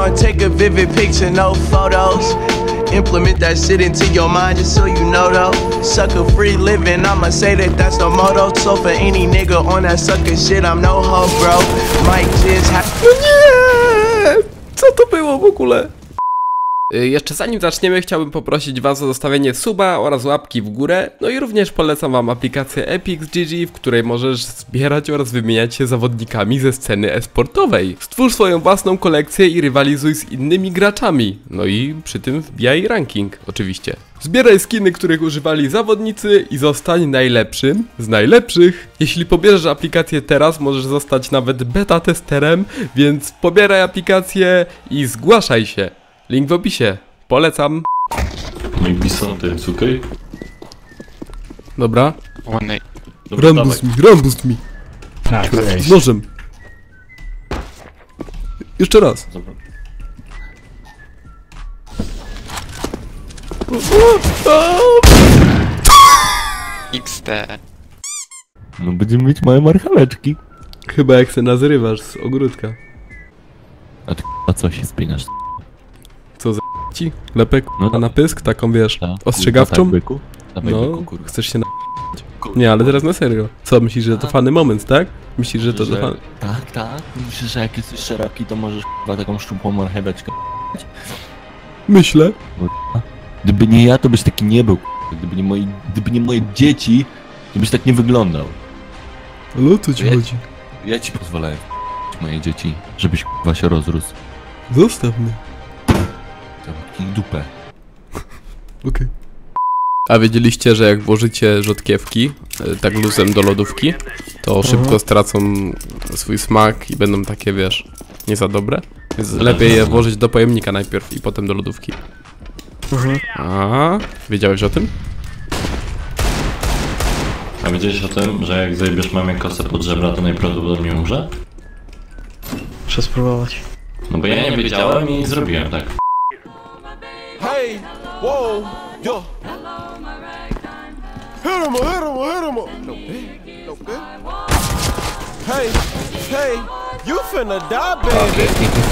gonna take a vivid picture, no photos. Implement that shit into your mind just so you know though. Sucker free living, I'ma say that that's the motto. So for any nigga on that sucker shit, I'm no hoe, bro. Might just have... Nie! Co to było w ogóle? Jeszcze zanim zaczniemy, chciałbym poprosić was o zostawienie suba oraz łapki w górę. No i również polecam wam aplikację EpixGG, w której możesz zbierać oraz wymieniać się zawodnikami ze sceny e-sportowej. Stwórz swoją własną kolekcję i rywalizuj z innymi graczami. No i przy tym wbijaj ranking, oczywiście. Zbieraj skiny, których używali zawodnicy i zostań najlepszym z najlepszych. Jeśli pobierzesz aplikację teraz, możesz zostać nawet beta testerem, więc pobieraj aplikację i zgłaszaj się. Link w opisie. Polecam. Maybe sometimes, okay? Dobra. Dobra, Rambust mi. Z nożem. Jeszcze raz. Dobra. XD. No będziemy mieć małe marchaweczki. Chyba jak se nazrywasz z ogródka. A ty a co się spinasz? Co za ci? Lepek No na pysk? Taką wiesz, Ta, ostrzegawczą? byku. Dawaj, No, byku, kurwa. chcesz się na... Nie, ale teraz na serio. Co, myślisz, że to fany moment, tak? Myślisz, że to Że- fan... Tak. Myślę, że jak jesteś szeroki, to możesz chyba taką szczupłą marcheweczkę. Myślę. Gdyby nie ja, to byś taki nie był. Gdyby nie moje dzieci, to byś tak nie wyglądał. Ale o co ci Ja- chodzi? Ja ci pozwolę moje dzieci, żebyś k***wa się rozrósł. Zostaw mnie. Zamknij dupę. Okej. A wiedzieliście, że jak włożycie rzodkiewki tak luzem do lodówki, to szybko stracą swój smak i będą takie, wiesz, nie za dobre? Więc lepiej je włożyć do pojemnika najpierw i potem do lodówki. A, wiedziałeś o tym? A wiedziałeś o tym, że jak zajebiesz mamie kosę pod żebra, to najprawdopodobniej umrze? Muszę spróbować. No bo ja nie wiedziałem i zrobiłem tak. Hey, whoa, yo. Hit him, Hey, you finna die, baby.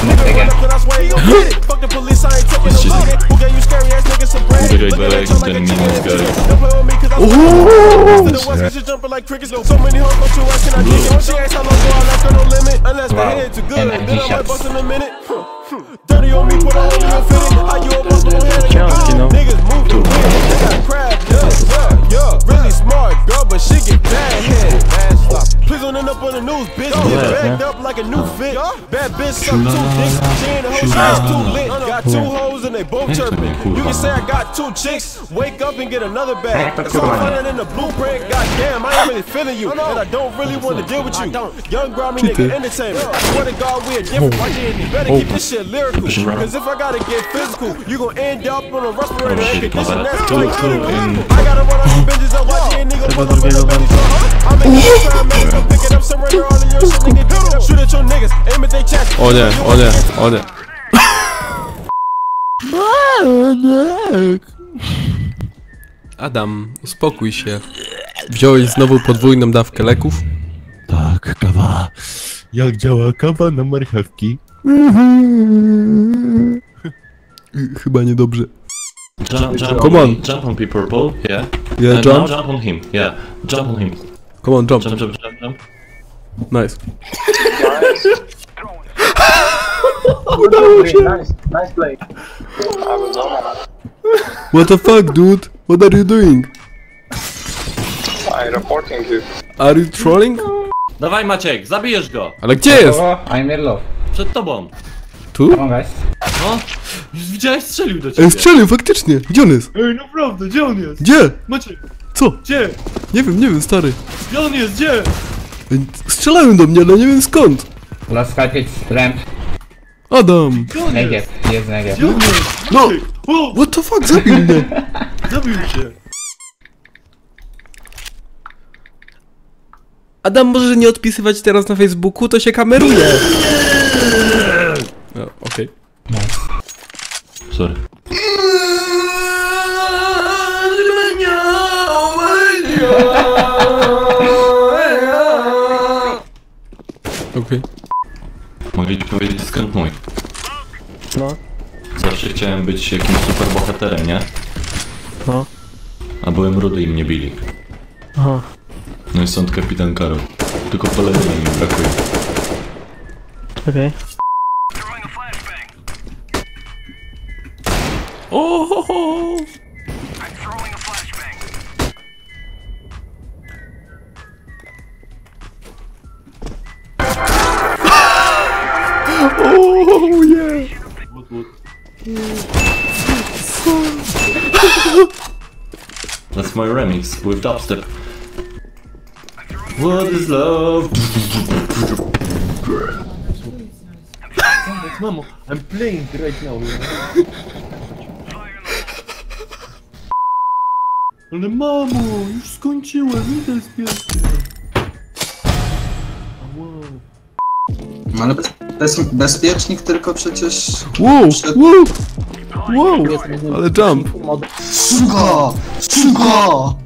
Fuck the police, I ain't taking no money. Who gave you scary ass niggas some bread? Look at that like a don't play with me cause I'm the West Coast jumping like crickets. So many hoes go to us, can I get you? She asked how long do I last, got no limit. Unless the head too good, then I might bust in a minute. Dirty on me, put a hole in your fitting. How you a bust on head in your mouth? Niggas move the wind, they got crab, yeah. Really smart girl, but she get bad head. Please don't end up on the news, bitch. Get backed up like a new fit. Bad bitch, suck two dicks. She ain't a hoe, she is too lit. Got two hoes and they both chirping. You can say I got two chicks. Wake up and get another bag. That's all running in the blueprint. Goddamn, I ain't really feeling you, and I don't really want to deal with you. Young grimy nigga entertainment. Swear to God, we are different. You better keep this shit lyrical. Cause if I gotta get physical, you gon' end up on a respirator and condition that's like I gotta run out of bitches and watch a nigga pull up in the belly truck. I'm in the time, man, so pick it up, surrender all of your shit, nigga. Shoot at your niggas, aim at their chest. O nie, o nie, o nie. Adam, uspokój się. Wziąłeś znowu podwójną dawkę leków? Tak, kawa. Jak działa kawa na marchewki? Chyba niedobrze. Jump Come on. Jump on people, Paul. Yeah. Yeah, And jump. now jump on him. Yeah. Jump on him. Come on, jump. Jump. Nice. Nice play. What the fuck, dude? What are you doing? I'm reporting you. Are you trolling? Dawaj Maciek, zabijesz go! Ale gdzie jest? I'm yellow. Przed tobą! Tu? Come on, guys. No! Już widziałeś, strzelił do ciebie! Ej, strzelił, faktycznie! Gdzie on jest? Ej, naprawdę, gdzie on jest? Gdzie? Maciek, Co? gdzie? Nie wiem, stary. Gdzie on jest, gdzie? Ej, strzelają do mnie, ale nie wiem skąd. Last fight hits ramp. Adam! Gdzie on jest? Negative. Yes, negative. Gdzie on jest? No! Maciek, o! What the fuck, zabił mnie! Zabił cię! Adam, może nie odpisywać teraz na Facebooku, to się kameruje. No, okej. Sorry. Okej. Mogę ci powiedzieć skąd mój. No. Zawsze chciałem być jakimś superbohaterem, nie? No. A byłem rudy i mnie bili. Aha. No i stąd kapitan Karol. Tylko peleryny mi brakuje. Okej. Ohoho! Oh yeah! That's my remix with dubstep. What is love? Mamo, I'm playing right now. Ale mamo, już skończyłem, idę z pieskiem. No ale bezpiecznik tylko przecież... Wow! Wow! Wow! Ale jump! Strzel go! Strzel go!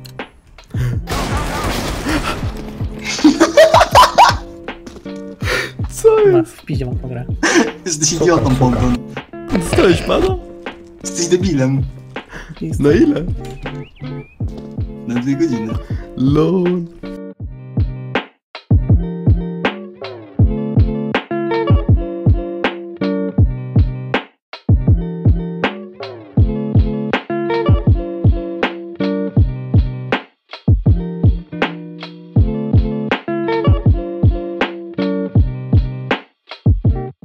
Co jest? W piździe mam tą grę. Jesteś idiotą, Bogdan. Dostałeś pana? Jesteś debilem. Na ile? Na 2 godziny. LOL.